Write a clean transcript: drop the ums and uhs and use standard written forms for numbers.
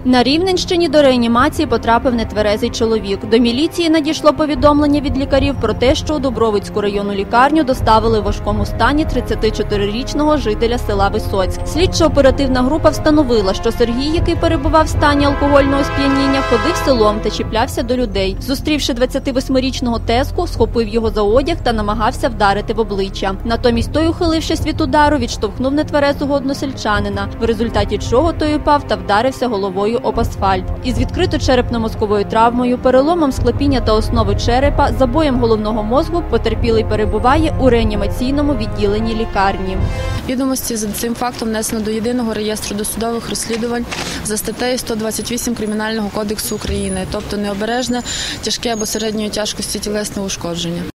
На Рівненщині до реанімації потрапив нетверезий чоловік. До міліції надійшло повідомлення від лікарів про те, що у Дубровицьку районну лікарню доставили в важкому стані 34-річного жителя села Висоцьк. Слідчо-оперативна група встановила, що Сергій, який перебував в стані алкогольного сп'яніння, ходив селом та чіплявся до людей. Зустрівши 28-річного тезку, схопив його за одяг та намагався вдарити в обличчя. Натомість той, ухилившись від удару, відштовхнув нетверезого односельчанина, в результаті чого той упав та вдарився головою об асфальт. Із відкрито черепно-мозковою травмою, переломом склепіння та основи черепа, забоєм головного мозку потерпілий перебуває у реанімаційному відділенні лікарні. Відомості за цим фактом внесено до Єдиного реєстру досудових розслідувань за статтею 128 Кримінального кодексу України, тобто необережне, тяжке або середньої тяжкості тілесне ушкодження.